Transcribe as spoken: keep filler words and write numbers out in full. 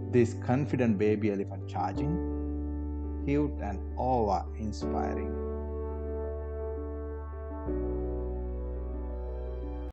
This confident baby elephant charging, cute and awe-inspiring.